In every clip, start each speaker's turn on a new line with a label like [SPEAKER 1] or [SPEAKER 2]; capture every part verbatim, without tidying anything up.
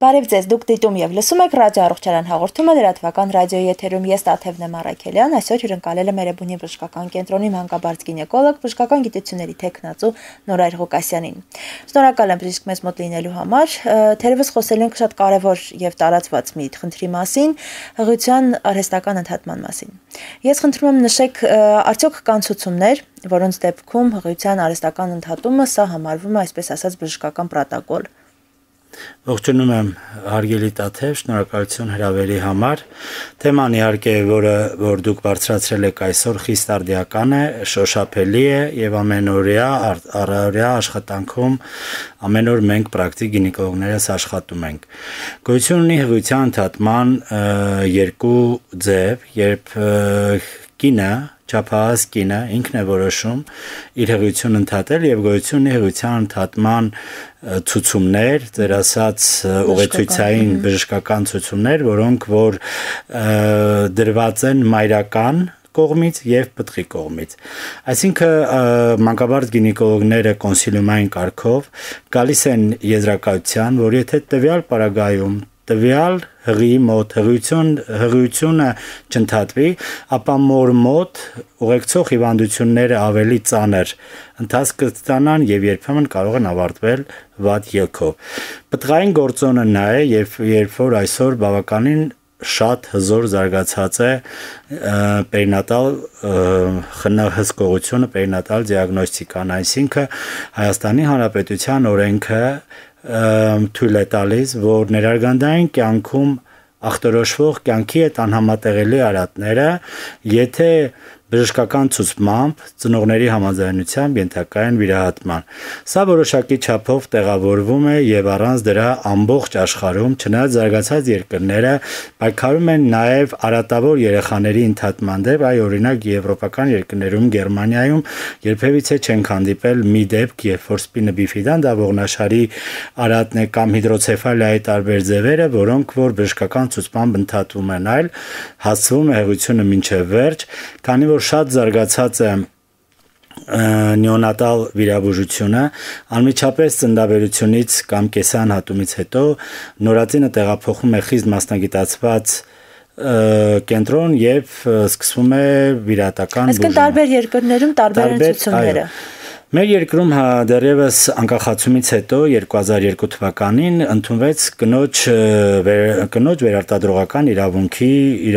[SPEAKER 1] Բարև ձեզ, դուք դիտում եւ լսում եք ռադիո առողջարան հաղորդումը լրատվական ռադիոյի եթերում ես Տաթևն եմ Արաքելյան, այսօր հյուրընկալել եմ Էրեբունի բժշկական կենտրոնի մանկաբարձ գինեկոլոգ, բժշկական գիտությունների թեկնածու Նորայր Ղուկասյանին։ Շնորհակալ եմ բժիշկ մեզ մոտ լինելու համար, թերևս խոսել ենք շատ կարևոր եւ տարածված մի խնդրի մասին, հղիության արհեստական ընդհատման մասին։ Ես խնդրում եմ նշեք, արդյոք կան ցուցումներ, որոնց դեպքում հղիության արհեստական ընդհատումը սա համարվում է, այսպես ասած, բժշկական պրոտոկոլ։
[SPEAKER 2] Ողջունում եմ հարգելի Տաթև, շնորհակալություն հրավերի համար։ Թեման իհարկե, որը որ դուք բարձրացրել եք այսօր, խիստ արդիական է, շոշափելի է եւ ամենօրյա առօրյա աշխատանքում ամեն օր մենք պրակտիկ գինեկոլոգներս աշխատում ենք։ Գոյություն ունի հղիության ընդհատման երկու ձև, երբ կինը Չափահաս կինը ինքն է որոշում իր հղիությունը ընդհատել եւ գոյություն ունի հղիության ընդհատման ցուցումներ, ձեր ասած ուղեցույցային բժշկական ցուցումներ, որոնք որ դրված են մայրական կողմից եւ պտղի կողմից։ Այսինքն մանկաբարձ գինեկոլոգները կոնսիլիումային կարգով գալիս են եզրակացության, որ եթե տվյալ պարագայում տվյալ հղի մոտ հղիություն հղիությունը չընդհատվի, ապա մոր մոտ ուղեկցող հիվանդությունները ավելի ծանր ընթացք կստանան եւ երբեմն կարող են ավարտվել վատ ելքով։ Պտղային գործոնը նա է, երբ երբ որ այսօր բավականին շատ հզոր զարգացած է պերինատալ խնահսկողությունը, պերինատալ դիագնոստիկան, այսինքն Հայաստանի Հանրապետության օրենքը թույլ է տալիս, որ ներարգանդային կյանքում ախտորոշվող կյանքի հետ անհամատեղելի արատները, եթե բժշկական ցուցմամբ ծնողների համաձայնությամբ ենթակա են վիրահատման։ Սա որոշակի չափով տեղավորվում է եւ առանց դրա ամբողջ աշխարհում, չնայած զարգացած երկրները պայքարում են նաեւ արատավոր երեխաների ընդհատման դեպ, այ օրինակ եվրոպական երկրներում, Գերմանիայում երբևիցե չենք հանդիպել մի դեպք, երբ որ սպինը բիֆիդան, դա ողնաշարի արատն է կամ հիդրոցեֆալիայի տարբեր ձևերը, որոնք որ բժշկական ցուցմամբ ընդհատվում են, այլ հասցվում է հղիությունը մինչև վերջ, քանի որ շատ զարգացած է նեոնատալ վիրաբուժությունը, անմիջապես ծննդաբերությունից կամ կեսանհատումից հետո նորածինը տեղափոխվում է խիստ մասնագիտացված կենտրոն եւ սկսվում է վիրահատական բուժումը։
[SPEAKER 1] Այսինքն տարբեր երկրներում տարբեր են ցուցումները։
[SPEAKER 2] Մեր երկրում դեռևս անկախացումից հետո երկու հազար երկու թվականին ընդունվեց կնոջ կնոջ վերարտադրողական իրավունքի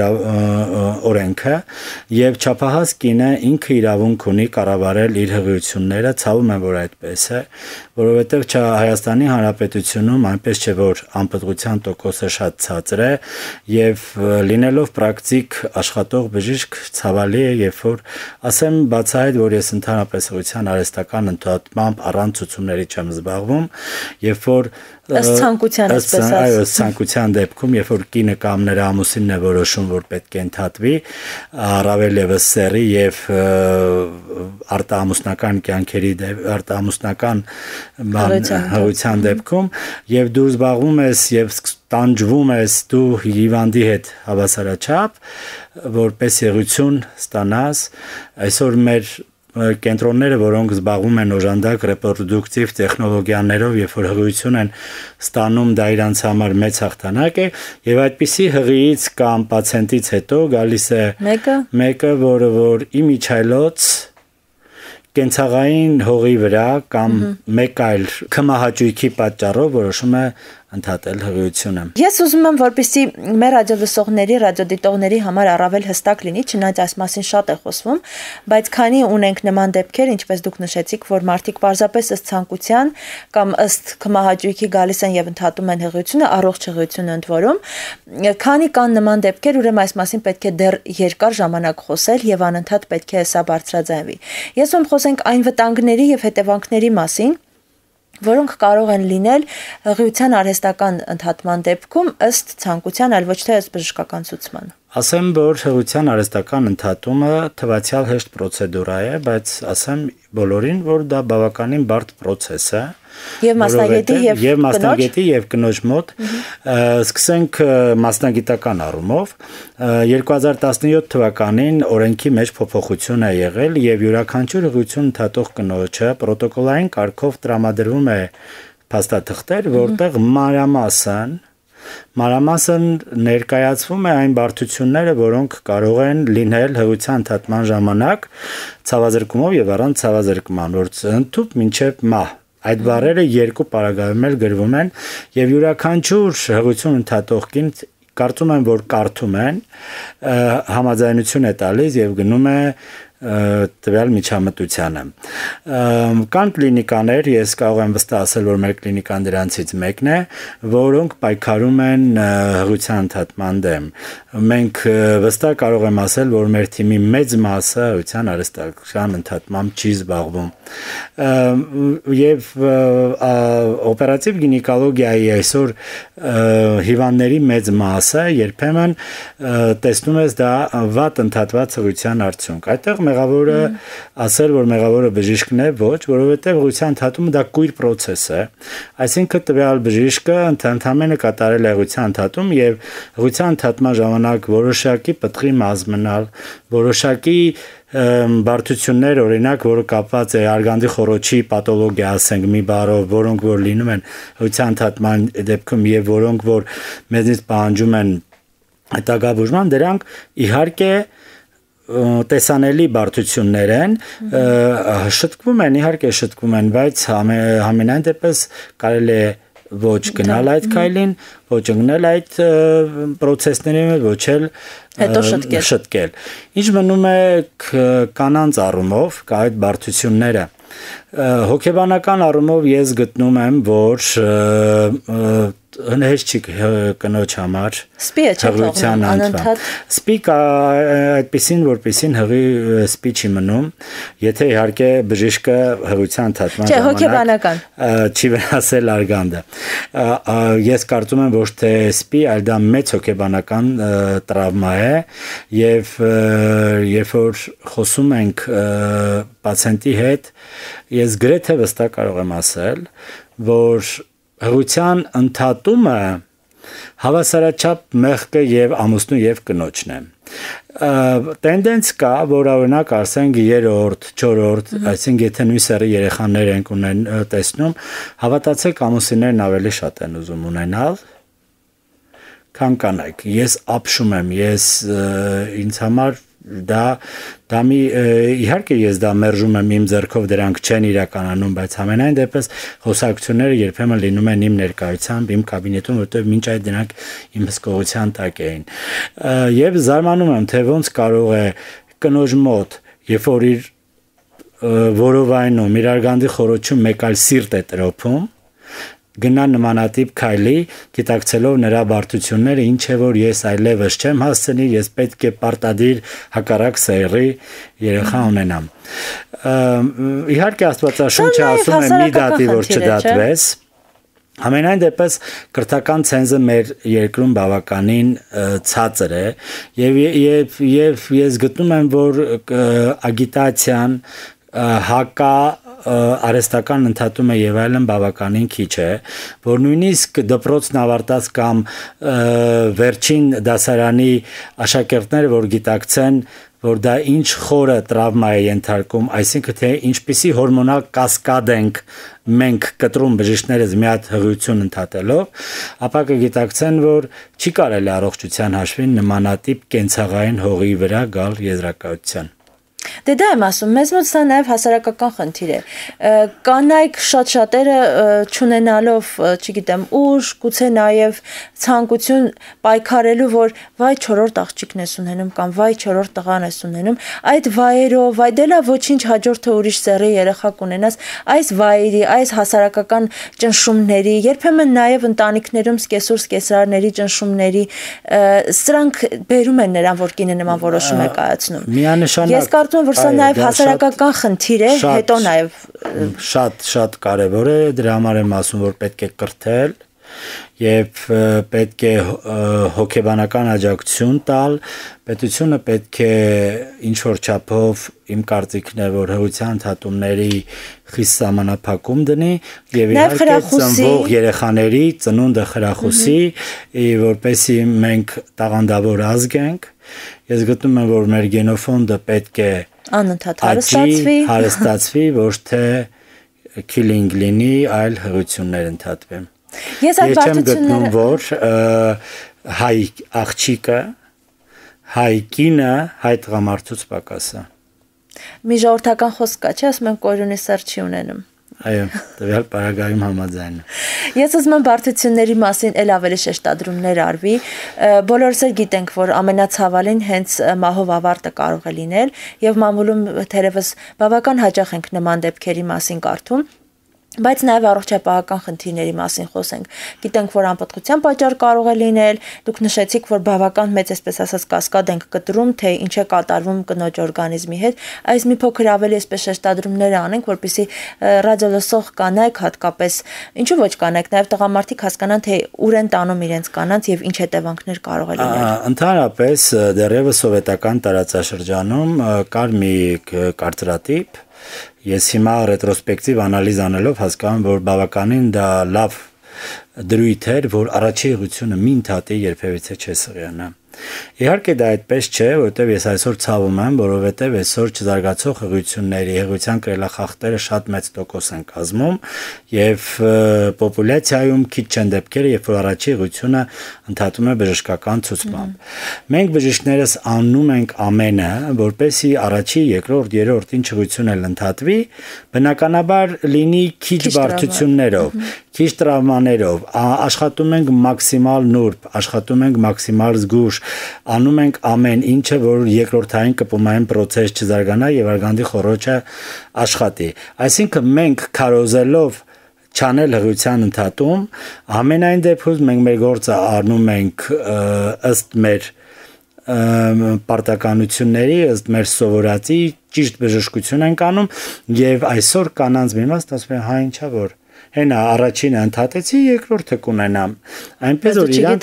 [SPEAKER 2] օրենքը եւ չափահաս կինը ինքը իրավունք ունի կառավարել իր հղիությունները, ցավում եմ որ այդպես է, որովհետեւ Հայաստանի Հանրապետությունում այնպես չէ որ անպտղության տոկոսը շատ ցածր է եւ լինելով պրակտիկ աշխատող բժիշկ ցավալի է, երբ որ ասեմ բացահայտ որ ես ընդհանրապես հղիության արհեստական ընդհատմամբ առանց ցուցումների չեմ զբաղվում, երբ որ
[SPEAKER 1] ըստ ցանկության այսպես ասած,
[SPEAKER 2] այո, ցանկության դեպքում, երբ որ կինը կամ նրա ամուսինն է որոշում, որ պետք է ընդհատվի, առավել եւս սեռի եւ արտաամուսնական կյանքերի արտաամուսնական հղիության դեպքում, եւ դու զբաղվում ես եւ տանջվում ես դու հիվանդի հետ հավասարաչափ, որպես հղիություն ստանաս, այսօր մեր կենտրոնները, որոնք զբաղվում են օժանդակ ռեպրոդուկտիվ տեխնոլոգիաներով, երբ որ հղիություն են ստանում, դա իրանց համար մեծ հաղթանակ է, եւ այդպիսի հղիից կամ պացիենտից հետո գալիս է
[SPEAKER 1] մեկը,
[SPEAKER 2] մեկը, որը որ իմիջայլոց կենցաղային հողի վրա կամ մեկ այլ քմահաճույքի պատճառով որոշում է ընդհատել հղիությունը։
[SPEAKER 1] Ես ուզում եմ, որպեսզի մեր ռադիոլսողների, ռադիոդիտողների համար առավել հստակ լինի, չնայած այս մասին շատ է խոսվում, բայց քանի ունենք նման դեպքեր, ինչպես դուք նշեցիք, որ մարդիկ պարզապես ըստ ցանկության կամ ըստ քմահաճույքի գալիս են եւ ընդհատում են հղիությունը, առողջ հղիությունը ընդ որում, քանի կան նման դեպքեր, ուրեմն այս մասին պետք է դեռ երկար ժամանակ խոսել եւ անընդհատ պետք է սա բարձրաձայնվի։ Ես ում խոսենք այն վտանգների եւ հետևանքների մասին, որոնք կարող են լինել հղիության արհեստական ընդհատման դեպքում ըստ ցանկության, այլ ոչ թե ըստ բժշկական ցուցման։
[SPEAKER 2] Ասեմ, որ հղիության արհեստական ընդհատումը թվացial հեշտ պրոցեդուրա է, բայց ասեմ բոլորին, որ դա բավականին բարդ process է։
[SPEAKER 1] Եվ մասնագետի եւ
[SPEAKER 2] եւ մասնագետի եւ կնոջ մոտ սկսենք մասնագիտական առումով երկու հազար տասնյոթ թվականին օրենքի մեջ փոփոխություն է եղել եւ յուրաքանչյուր հղիություն ընդհատող կնոջը պրոտոկոլային կարգով տրամադրվում է փաստաթղթեր, որտեղ մանրամասն մանրամասն ներկայացվում է այն բարդությունները, որոնք կարող են լինել հղիության ընդհատման ժամանակ ցավազրկումով եւ առանց ցավազրկման, որ ընդཐུպ մինչեւ մահ։ Այդ բառերը երկու պարագայում էլ գրվում են եւ յուրաքանչյուր հղիություն ընդհատող կին կարծում եմ, որ կարդում են, համաձայնություն է տալիս եւ գնում է տվյալ միջամտությանը։ Կան կլինիկաներ, ես կարող եմ վստահ ասել, որ մեր կլինիկան դրանցից մեկն է, որոնք պայքարում են հղիության ընդհատման դեմ։ Մենք վստահ կարող եմ ասել, որ մեր թիմի մեծ մասը հղիության արհեստական ընդհատմամբ չի զբաղվում։ Եվ օպերատիվ գինեկոլոգիայի այսօր հիվանդների մեծ մասը երբեմն տեսնում ես դա վատ ընդհատված հղիության արդյունք։ Այդտեղ մեղավորը ասել, որ մեղավորը բժիշկն է, ոչ, որովհետև հղիության ընդհատումը դա կույր process է։ Այսինքն տվյալ բժիշկը ընդհանրապես կատարել է հղիության ընդհատում եւ հղիության ընդհատման ժամանակ որոշակի պտղի մազ մնալ, որոշակի բարդություններ, օրինակ, որը կապված է արգանդի խոռոչի պաթոլոգիա, ասենք մի բառով, որոնք որ լինում են հղիության ընդհատման դեպքում եւ որոնք որ մեզնից պահանջում են հետագա բուժման, դրանք իհարկե տեսանելի բարդություններ են, շտկվում են, իհարկե շտկվում են, բայց համենայն դեպս կարելի է ոչ գնալ այդ քայլին, ոչ ընկնել այդ process-ներին, ոչ էլ
[SPEAKER 1] հետո շտկել։
[SPEAKER 2] շտկել։ Ինչ մնում է կանանց առումով, կա այդ բարդությունները։ Հոգեբանական առումով ես գտնում եմ, որ հնհեշտ չի կնոջ համար
[SPEAKER 1] սպի է
[SPEAKER 2] հղիության անընդհատ սպի կա այդպեսին, որպեսին հղի սպի չի մնում, եթե իհարկե բժիշկը հղիության ընդհատման
[SPEAKER 1] ժամանակ հոգեբանական
[SPEAKER 2] չի վնասել արգանդը։ Ես կարծում եմ, ոչ թե սպի, այլ դա մեծ հոգեբանական տրավմա է եւ երբ որ խոսում ենք պացիենտի հետ, ես գրեթե վստահ կարող եմ ասել, որ հղիության ընդհատումը հավասարաչափ մեղքը եւ ամուսնու եւ կնոջն է։ Տենդենս կա, որ օրինակ ասենք երրորդ, չորրորդ, այսինքն եթե նույն սեռի երեխաներ են ունեն տեսնում, հավատացեք ամուսիններն ավելի շատ են ուզում ունենալ, քան կանայք։ Ես ապշում եմ, ես ինձ համար դա դա մի իհարկե ես դա մերժում եմ իմ ձեռքով դրանք չեն իրականանում, բայց ամենայն դեպս խոսակցությունները երբեմն լինում են իմ ներկայությամբ, իմ կաբինետում, որտեղ մինչ այդ դրանք իմ հսկողության տակ էին։ Եվ զարմանում եմ, թե ոնց կարող է կնոջ մոտ, երբ որ իր որովայնում, իր արգանդի խոռոչում մեկ այլ սիրտ է տրոփում, գնա նմանատիպ քայլի, գիտակցելով նրա բարդությունները, ինչ է որ ես այլևս չեմ հասցնի, ես պետք է պարտադիր հակառակ սեռի երեխա ունենամ։ Իհարկե Աստվածաշունչը ասում է մի դատի, որ չդատվես։ Ամենայն դեպս կրթական ցենզը մեր երկրում բավականին ցածր է եւ եւ եւ ես գտնում եմ, որ ագիտացիան հակա արհեստական ընդհատումը եւ այլն բավականին քիչ է, որ նույնիսկ դպրոցն ավարտած կամ վերջին դասարանի աշակերտները, որ գիտակցեն, որ դա ինչ խորը տրավմա է ենթարկում, այսինքն թե ինչպիսի հորմոնալ կասկադ ենք մենք կտրում բժիշկներս մի հատ հղիություն ընդհատելով, ապա կգիտակցեն, որ չի կարելի առողջության հաշվին նմանատիպ կենցաղային հողի վրա գալ եզրակացության։
[SPEAKER 1] Դե դա եմ ասում, մեզ մոտ սա նաև հասարակական խնդիր է։ Կանայք շատ շատերը չունենալով, չգիտեմ, ուժ, գուցե նաև ցանկություն պայքարելու, որ վայ չորրորդ աղջիկն ես ունենում կամ վայ չորրորդ տղան ես ունենում, այդ վայերով, այ դե լավ ոչինչ հաջորդը ուրիշ սեռի երեխա կունենաս, այս վայերի, այս հասարակական ճնշումների, երբեմն նաև ընտանիքներում սկեսուր սկեսարարների ճնշումների, սրանք բերում են նրան, որ կինը նման որոշում է կայացնում։ Ես կարծում եմ, որ սա նաև հասարակական խնդիր է, հետո նաև
[SPEAKER 2] շատ շատ կարևոր է, դրա համար եմ ասում, որ պետք է կրթել եւ պետք է հոգեբանական աջակցություն տալ, պետությունը պետք է ինչ որ չափով իմ կարծիքն է, որ հղիության ընդհատումների խիստ սահմանափակում դնի եւ իհարկե ծնվող երեխաների ծնունդը խրախուսի, որպեսզի մենք տաղանդավոր ազգ ենք։ Ես գտնում եմ, որ մեր գենոֆոնդը պետք է
[SPEAKER 1] անընդհատ հարստացվի,
[SPEAKER 2] հարստացվի, ոչ թե killing լինի, այլ հղիություններ ընդհատվեն։
[SPEAKER 1] Ես այդ
[SPEAKER 2] բարդությունները որ հայ աղջիկը, հայ կինը, հայ տղամարդուց պակաս է։
[SPEAKER 1] Մի ժողովրդական խոսք կա, չէ՞, ասում են կորյունի սեր չի ունենում։
[SPEAKER 2] Այո, տվյալ պարագայում համաձայն եմ։
[SPEAKER 1] Ես ուզում եմ բարդությունների մասին էլ ավելի շեշտադրումներ արվի։ Բոլորս էլ գիտենք, որ ամենացավալին հենց մահով ավարտը կարող է լինել, եւ մամուլում թերևս բավական հաճախ ենք նման դեպքերի մասին կարդում։ Բայց նաև առողջապահական խնդիրների մասին խոսենք։ Գիտենք, որ անպտղության պատճառ կարող է լինել, դուք նշեցիք, որ բավական մեծ, այսպես ասած, կասկադ ենք կտրում, թե ինչ է կատարվում կնոջ օրգանիզմի հետ։ Այս մի փոքր ավելի այսպես շեշտադրումներ անենք, որպեսզի ռադիոլսող կանայք հատկապես, ինչու ոչ կանայք, նաև տղամարդիկ հասկանան, թե ուր են տանում իրենց կանանց եւ ինչ հետևանքներ կարող է լինել։
[SPEAKER 2] Ընդհանրապես դեռևս սովետական տարածաշրջանում կար մի կարծրատիպ։ Ես հիմա ռետրոսպեկտիվ անալիզ անելով հասկանում, որ բավականին դա լավ դրույթ էր, որ առաջի եղությունը մի ընդհատի երբևիցե չէ սղիանա։ Իհարկե դա այդպես չէ, որովհետև ես այսօր ցավում եմ, որովհետև այսօր չզարգացող հղիությունների, հղիության կրելախախտերը շատ մեծ տոկոս են կազմում եւ պոպուլյացիայում քիչ չեն դեպքերը, երբ որ առաջի հղիությունը ընդհատում է բժշկական ցուցմամբ։ Մենք բժիշկներս անում ենք ամենը, որպեսզի առաջի, երկրորդ, երրորդ ինչ հղիություն էլ ընդհատվի, բնականաբար լինի քիչ բարդություններով, քիչ տրավմաներով, աշխատում ենք մաքսիմալ նուրբ, աշխատում ենք մաքսիմալ զգուշ, անում ենք ամեն ինչը, որ երկրորդային կպումային process չզարգանա եւ արգանդի խոռոչը աշխատի։ Այսինքն մենք քարոզելով չանել հղիության ընդհատում, ամենայն դեպքում մենք մեր գործը առնում ենք ըստ մեր պարտականությունների, ըստ մեր սովորածի ճիշտ բժշկություն ենք անում եւ այսօր կանանց մի մաս ասում են հա ինչա որ հենա առաջինը ընդհատեցի, երկրորդը կունենամ։ Այնպես որ իրանք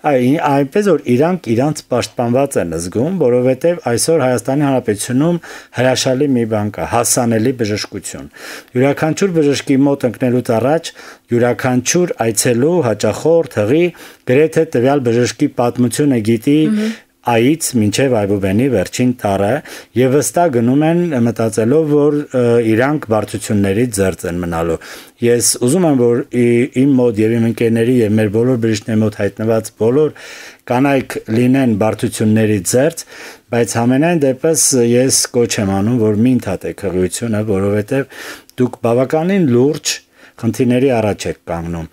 [SPEAKER 2] այնպես որ իրանք իրանք պաշտպանված են զգում, որովհետև այսօր Հայաստանի Հանրապետությունում հրաշալի մի բան կա՝ հասանելի բժշկություն։ Յուրաքանչյուր բժշկի մոտ ընկնելուց առաջ յուրաքանչյուր այցելու հաճախորդ հղի գրեթե տվյալ բժշկի պատմությունը գիտի այից մինչև այբուբենի վերջին տարը եւ վստահ գնում են մտածելով որ իրանք բարդություններից զերծ են մնալու։ Ես ուզում եմ որ իմ մոտ եւ իմ ընկերների եւ մեր բոլոր բժիշկների մոտ հայտնված բոլոր կանայք լինեն բարդություններից զերծ, բայց համենայն դեպս ես կոչ եմ անում որ մի ընդհատեք հղիությունը, որովհետեւ դուք բավականին լուրջ խնդիրների առաջ եք կանգնում։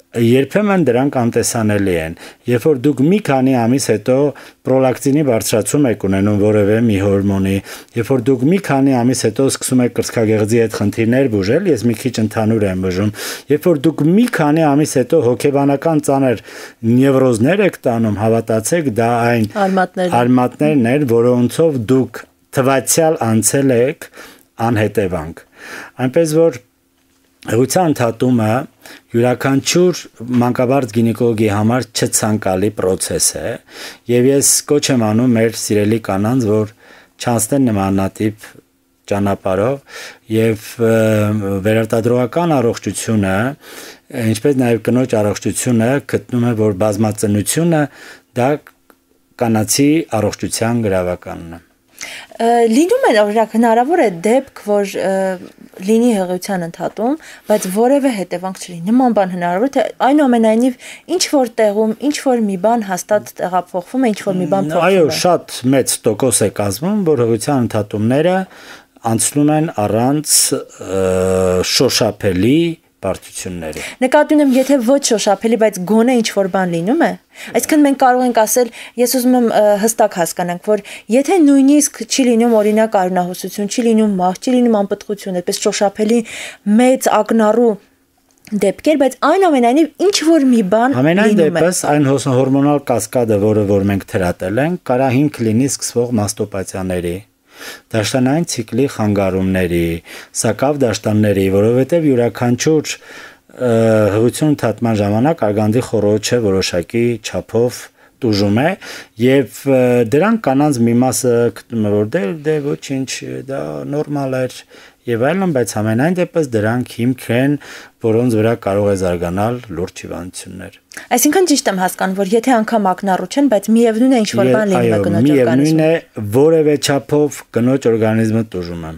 [SPEAKER 2] Երբեմն դրանք անտեսանելի են։ Երբ որ դուք մի քանի ամիս հետո պրոլակտինի բարձրացում եք ունենում որևէ մի հորմոնի, երբ որ դուք մի քանի ամիս հետո սկսում եք կրծքագեղձի հետ խնդիրներ բուժել, ես մի քիչ ընդհանուր եմ բուժում, երբ որ դուք մի քանի ամիս հետո հոգեբանական ծանր նևրոզներ եք տանում, հավատացեք, դա այն արմատներն են, որոնցով դուք թվացial անցել եք անհետևանք։ Այնպես որ հղիության ընդհատումը յուրաքանչյուր մանկաբարձ գինեկոլոգի համար չցանկալի process է եւ ես կոչ եմ անում մեր սիրելի կանանց որ չանցնեն նմանատիպ ճանապարհով եւ վերարտադրողական առողջությունը ինչպես նաեւ կնոջ առողջությունը գտնում է որ բազմածնությունը դա կանացի առողջության գրավականն է։
[SPEAKER 1] Լինում է օրինակ հնարավոր է դեպք, որ լինի հղիության ընդհատում, բայց որևէ հետևանք չլինի։ Նման բան հնարավոր է, թե այնուամենայնիվ ինչ որ տեղում, ինչ որ մի բան հաստատ տեղափոխվում է, ինչ որ մի բան փոխվում է։
[SPEAKER 2] Այո, շատ մեծ տոկոս է կազմում, որ հղիության ընդհատումները անցնում են առանց շոշափելի բարդությունների։
[SPEAKER 1] Նկատի ունեմ, եթե ոչ շոշափելի, բայց գոնե ինչ որ բան լինում է, այսինքն մենք կարող ենք ասել, ես ուզում եմ հստակ հասկանանք, որ եթե նույնիսկ չի լինում օրինակ արյունահոսություն, չի լինում մահ, չի լինում անպտղություն, այդպես շոշափելի մեծ ակնառու դեպքեր, բայց այնուամենայնիվ ինչ որ մի բան լինում է։
[SPEAKER 2] Ամենայն դեպս այն հորմոնալ կասկադը, որը որ մենք թրատել ենք, կարա հիմք լինի սկսվող մաստոպաթիաների դաշտանային ցիկլի խանգարումների, սակավ դաշտանների, որովհետև յուրաքանչյուր հղիություն ընդհատման ժամանակ արգանդի խոռոչը որոշակի չափով տուժում է եւ դրանք կանանց մի մասը գտնում է որ դե դե ոչինչ դա նորմալ էր եւ այլն, բայց ամենայն դեպս դրանք հիմք են, որոնց վրա կարող է զարգանալ լուրջ հիվանդություններ։
[SPEAKER 1] Այսինքն ճիշտ եմ հասկանում, որ եթե անգամ ակնառու չեն, բայց միևնույն է ինչ որ բան լինում է կնոջ օրգանիզմում։
[SPEAKER 2] Միևնույն է որևէ չափով կնոջ օրգանիզմը տուժում է։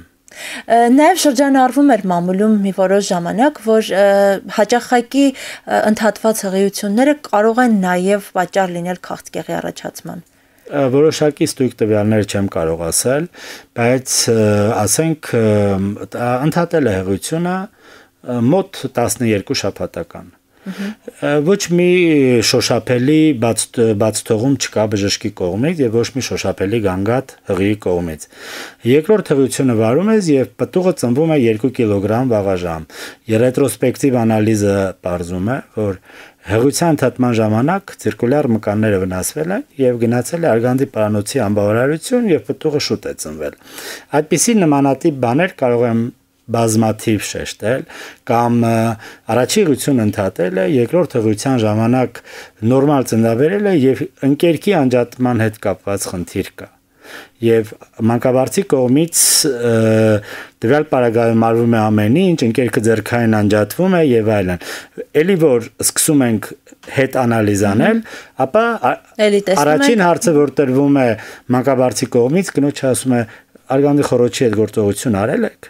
[SPEAKER 1] Նաև շրջանառվում էր մամուլում մի որոշ ժամանակ, որ հաճախակի ընդհատված հղիությունները կարող են նաև պատճառ լինել քաղցկեղի առաջացման։
[SPEAKER 2] Որոշակի ստույգ տվյալներ չեմ կարող ասել, բայց ասենք ընդհատել է հղիությունը մոտ տասներկու շաբաթական։ Ոչ մի շոշափելի բաց բաց թողում չկա բժշկի կողմից եւ ոչ մի շոշափելի գանգատ հղիի կողմից։ Երկրորդ հղիությունը վարում ես եւ պտուղը ծնվում է երկու կիլոգրամ վաղաժամ։ Ռետրոսպեկտիվ անալիզը պարզում է, որ հղիության ընդհատման ժամանակ ցիրկուլյար մկանները վնասվել են եւ գնացել է արգանդի պարանոցի անբավարարություն եւ պտուղը շուտ է ծնվել։ Այդպիսի նմանատիպ բաներ կարող եմ բազմաթիվ շեշտել կամ առաջի հղիությունը ընդհատել է, երկրորդ հղիության ժամանակ նորմալ ծննդաբերել է եւ ընկերքի անջատման հետ կապված խնդիր կա։ Եվ մանկաբարձի կողմից տվյալ պարագայում արվում է ամեն ինչ, ընկերքը ձեռքային անջատվում է եւ այլն։ Էլի որ սկսում ենք հետ անալիզ անել, ապա առաջին հարցը որ տրվում է մանկաբարձի կողմից, կնոջը ասում է արգանդի խոռոչի հետ գործողություն արել եք։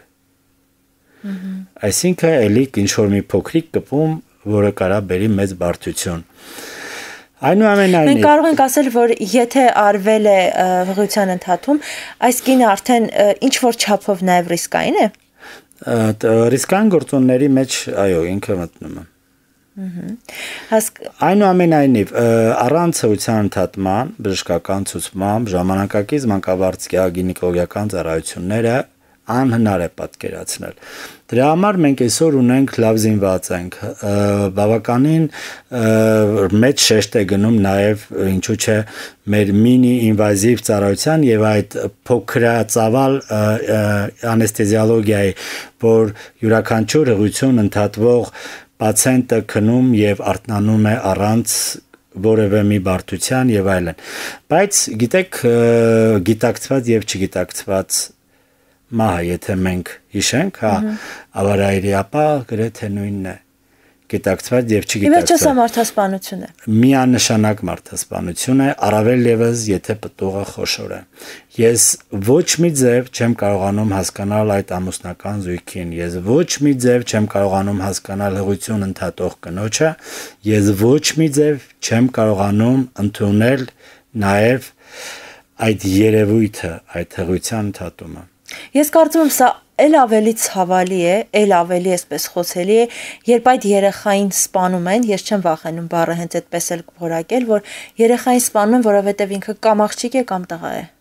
[SPEAKER 2] Այսինքն էլի ինչ-որ մի փոքրիկ կպում, որը կարա բերի մեծ բարդություն։ Այնուամենայնիվ
[SPEAKER 1] մենք կարող ենք ասել, որ եթե արվել է հղիության ընդհատում, այս կինը արդեն ինչ որ չափով նաև ռիսկային է։
[SPEAKER 2] Ռիսկային գործոնների մեջ, այո, ինքը մտնում է։ Այնուամենայնիվ առանց հղիության ընդհատման, բժշկական ցուցմամբ, ժամանակակից մանկաբարձ գինեկոլոգիական ծառայությունները անհնար է պատկերացնել։ Դրա համար մենք այսօր ունենք լավ զինված ենք, բավականին մեծ շեշտ է գնում նաև ինչու՞ չէ մեր մինի ինվազիվ ծառայության եւ այդ փոքրածավալ անեստեզիոլոգիայի, որ յուրաքանչյուր հղիություն ընդհատվող պացիենտը քնում եւ արթնանում է առանց որևէ մի բարդության եւ այլն։ Բայց գիտեք, գիտակցված եւ չգիտակցված մահը, եթե մենք հիշենք, հա, ավարայրի, ապա գրեթե նույնն է, գիտակցված եւ չգիտակցված։
[SPEAKER 1] Իվերջո սա մարդասպանություն է։
[SPEAKER 2] Միանշանակ մարդասպանություն է, առավել եւս եթե պտուղը խոշոր է։ Ես ոչ մի ձև չեմ կարողանում հասկանալ այդ ամուսնական զույգին, ես ոչ մի ձև չեմ կարողանում հասկանալ հղիություն ընդհատող կնոջը, ես ոչ մի ձև չեմ կարողանում ընդունել նաեւ այդ երևույթը, այդ հղիության ընդհատումը։
[SPEAKER 1] Ես կարծում եմ սա էլ ավելի ցավալի է, էլ ավելի այսպես խոսելի է, երբ այդ երեխային սպանում են, ես չեմ վախենում բառը հենց այդպես էլ որակել, որ երեխային սպանում են, որովհետև ինքը կամ աղջիկ է կամ տղա է։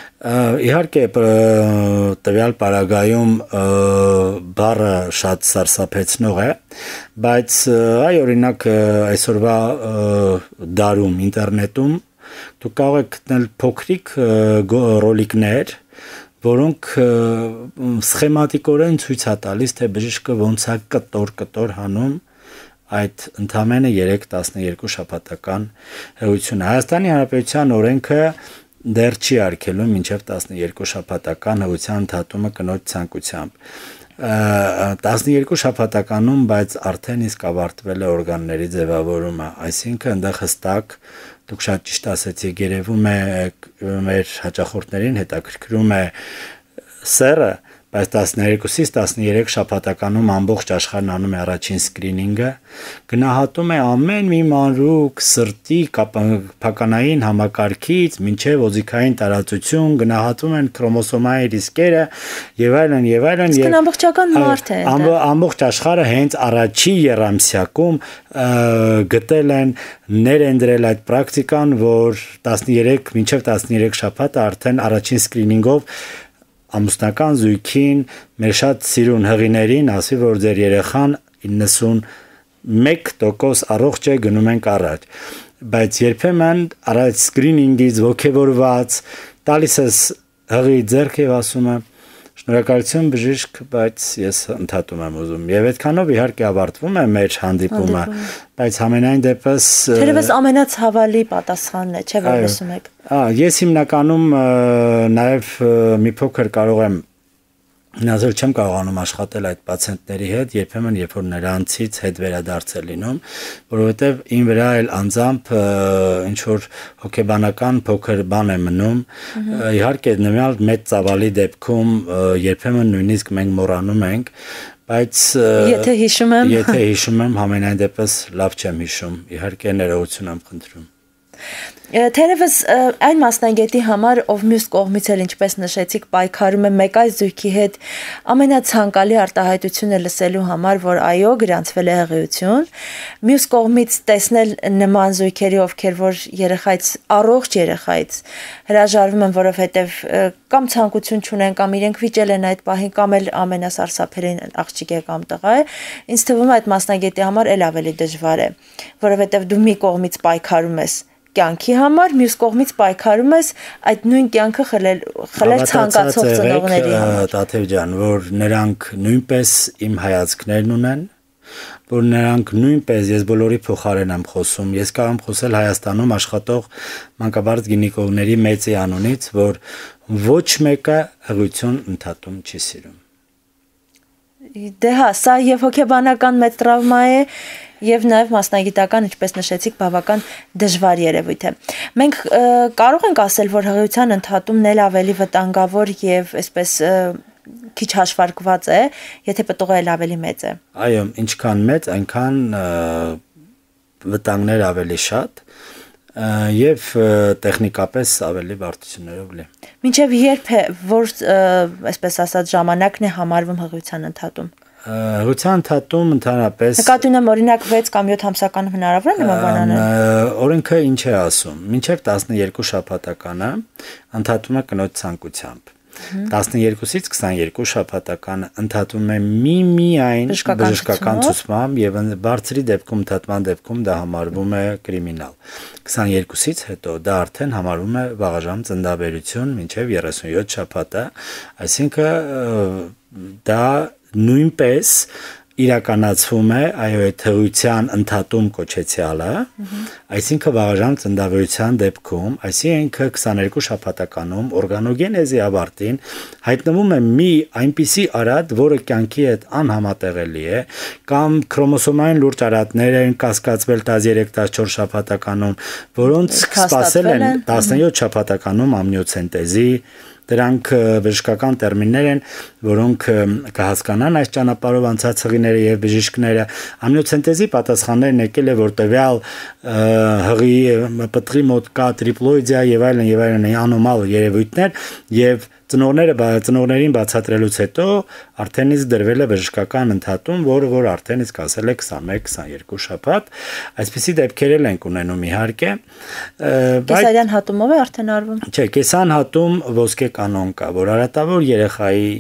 [SPEAKER 2] Իհարկե տվյալ պարագայում բառը շատ սարսափեցնող է, բայց այ օրինակ այսօրվա դարում ինտերնետում դուք կարող եք գտնել փոքրիկ ռոլիկներ, որոնք սխեմատիկորեն ցույց է տալիս, թե բժիշկը ոնց է կտոր-կտոր հանում այդ ընդամենը երեք տասներկու շաբաթական հղիությունը։ Հայաստանի Հանրապետության օրենքը դեռ չի արգելում մինչև տասներկու շաբաթական հղիության ընդհատումը կնոջ ցանկությամբ։ տասներկու շաբաթականում, բայց արդեն իսկ ավարտվել է օրգանների ձևավորումը, այսինքն այնտեղ հստակ դուք շատ ճիշտ ասեցիք, երևում է մեր հաճախորդներին հետաքրքրում է սերը, բայց տասներկուից տասներեք շաբաթականում ամբողջ աշխարհն անում է առաջին սկրինինգը, գնահատում է ամեն մի մանրուք, սրտի, փականային համակարգից մինչև օձիքային տարածություն, գնահատում են քրոմոսոմային ռիսկերը եւ այլն եւ այլն
[SPEAKER 1] եւ ամբողջական մարդ է։
[SPEAKER 2] Ամբողջ աշխարհը հենց առաջի եռամսյակում գտել են ներընտրել այդ պրակտիկան, որ տասներեք մինչև տասներեք շաբաթը արդեն առաջին սկրինինգով ամուսնական զույգին մեր շատ սիրուն հղիներին ասի, որ ձեր երեխան իննսունմեկ տոկոս առողջ է, գնում ենք առաջ, բայց երբեմն առաջ սկրինինգից ոգևորված տալիս ես հղի ձեռք եւ ասում եմ շնորհակալություն բժիշկ, բայց ես ընդհատում եմ ուզում եւ այդքանով իհարկե ավարտվում է մեր հանդիպումը, բայց համենայն դեպս
[SPEAKER 1] թերևս ամենացավալի պատասխանն է, չէ՞ որ լսում եք։
[SPEAKER 2] Ահա, ես հիմնականում նաեւ մի փոքր կարող եմ Նազել չեմ կարողանում աշխատել այդ պացիենտների հետ, երբեմն երբ որ նրանցից հետ վերադարձ է լինում, որովհետև ին վրա էլ անձամբ ինչ որ հոգեբանական փոքր բան է մնում, իհարկե նույնալ մեծ ծավալի դեպքում երբեմն նույնիսկ մենք մոռանում ենք, բայց
[SPEAKER 1] եթե հիշում եմ,
[SPEAKER 2] եթե հիշում եմ, համենայն դեպս լավ չեմ հիշում, իհարկե ներողություն եմ խնդրում։
[SPEAKER 1] Թերևս այն մասնագետի համար, ով մյուս կողմից էլ ինչպես նշեցիք, պայքարում է մեկ այլ զույգի հետ, ամենացանկալի արտահայտությունը լսելու համար, որ այո, գրանցվել է հղիություն, մյուս կողմից տեսնել նման զույգերի, ովքեր որ երեխայից, առողջ երեխայից հրաժարվում են, որովհետև կամ ցանկություն չունեն, կամ իրենք վիճել են այդ պահին, կամ էլ ամենասարսափելին աղջիկ է կամ տղա է, ինձ թվում է այդ մասնագետի համար էլ ավելի դժվար է, որովհետև դու մի կողմից պայքարում ես կյանքի համար, մյուս կողմից պայքարում ես այդ նույն կյանքը խլել խլել ցանկացող ծնողների համար։
[SPEAKER 2] Տաթև ջան, որ նրանք նույնպես իմ հայացքներն ունեն, որ նրանք նույնպես ես բոլորի փոխարեն եմ խոսում, ես կարող եմ խոսել Հայաստանում աշխատող մանկաբարձ գինեկոլոգների մեծի անունից, որ ոչ մեկը հղիություն ընդհատում չի սիրում։
[SPEAKER 1] Դե հա, սա եւ հոգեբանական մեծ տրավմա է, եւ նաեւ մասնագիտական, ինչպես նշեցիք, բավական դժվար երևույթ է։ Մենք կարող ենք ասել, որ հղիության ընդհատումն էլ ավելի վտանգավոր եւ այսպես քիչ հաշվարկված է, եթե պտուղը էլ ավելի մեծ է։
[SPEAKER 2] Այո, ինչքան մեծ, այնքան վտանգներ ավելի շատ եւ տեխնիկապես ավելի բարդություններով լի։
[SPEAKER 1] Մինչեւ երբ է, որ այսպես ասած ժամանակն է համարվում հղիության ընդհատում։
[SPEAKER 2] Հղիության ընդհատում ընդհանրապես
[SPEAKER 1] նկատի ունեմ օրինակ վեց կամ յոթ ամսական հնարավոր է նման բան անել։
[SPEAKER 2] Օրենքը ինչ է ասում, մինչև տասներկու շաբաթականը ընդհատում է կնոջ ցանկությամբ։ տասներկուից քսաներկու շաբաթականը ընդհատում է միմիայն բժշկական ցուցմամբ եւ բարձրի դեպքում ընդհատման դեպքում դա համարվում է կրիմինալ։ քսաներկուից հետո դա արդեն համարվում է վաղաժամ ծննդաբերություն մինչեւ երեսունյոթ շաբաթը, այսինքն դա նույնպես իրականացվում է այո այդ հղիության ընդհատում կոչեցյալը, այսինքն վաղաժամ ծննդաբերության դեպքում, այսինքն քսաներկու շաբաթականում օրգանոգենեզի ավարտին հայտնվում է մի այնպիսի արատ, որը կյանքի հետ անհամատեղելի է, կամ քրոմոսոմային լուրջ արատներ են կասկածվել տասներեք տասնչորս շաբաթականում, որոնց սպասել են տասնյոթ շաբաթականում ամնիոցենտեզի, դրանք բժշկական տերմիններ են, որոնք կհասկանան այս ճանապարհով անցած հղիները եւ բժիշկները։ Ամնիոցենտեզի պատասխաններն եկել է, որ տվյալ հղի պտղի մոտ կա տրիպլոիդիա եւ այլն եւ այլն անոմալ երևույթներ եւ ծնողները ծնողներին բացատրելուց հետո արդեն իսկ դրվել է բժշկական ընդհատում, որը որ արդեն իսկ ասել է քսաներեք քսաներկու շաբաթ, այսպիսի դեպքեր էլ ենք ունենում իհարկե։
[SPEAKER 1] Կեսարյան հատումով է արդեն արվում։
[SPEAKER 2] Չէ, կեսան հատում ոսկե կանոն կա, որ արատավոր երեխայի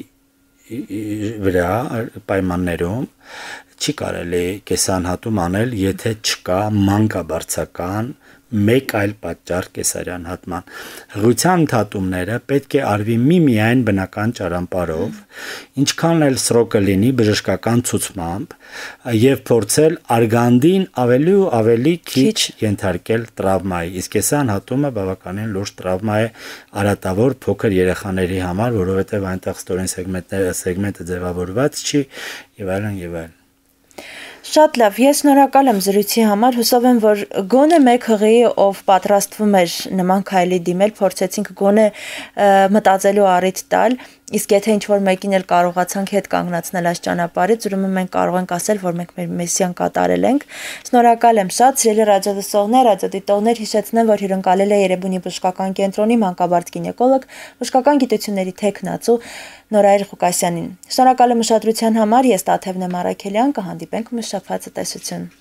[SPEAKER 2] վրա պայմաններում չի կարելի կեսան հատում անել, եթե չկա մանկաբարձական մեկ այլ պատճառ կեսարյան հատման։ Հղիության ընդհատումները պետք է արվի միմիայն բնական ճանապարհով, ինչքան էլ սրոկը լինի բժշկական ցուցմամբ եւ փորձել արգանդին ավելի ու ավելի քիչ ենթարկել տրավմայի։ Իսկ կեսան հատումը բավականին լուրջ տրավմա է արատավոր փոքր երեխաների համար, որովհետեւ այնտեղ ստորին սեգմենտները սեգմենտը ձևավորված չի եւ այլն եւ այլն։
[SPEAKER 1] Շատ լավ, ես շնորհակալ եմ զրույցի համար, հուսով եմ, որ գոնե մեկ հղի, ով պատրաստվում էր նման քայլի դիմել, փորձեցինք գոնե մտածելու առիթ տալ, իսկ եթե ինչ-որ մեկին էլ կարողացանք հետ կանգնացնել այս ճանապարհից, ուրեմն մենք կարող ենք ասել, որ մենք մեր միսիան կատարել ենք։ Շնորհակալ եմ շատ, սիրելի ռադիոլսողներ, ռադիոդիտողներ, հիշեցնեմ, որ հյուրընկալել է Երևանի բժշկական կենտրոնի մանկաբարձ գինեկոլոգ, բժշկական գիտությունների թեկնածու Նորայր Ղուկասյանին։ Շնորհակալ եմ ուշադրության համար, ես Տաթևն եմ Արաքելյան, կհանդիպենք մյուս շաբաթ, տեսություն։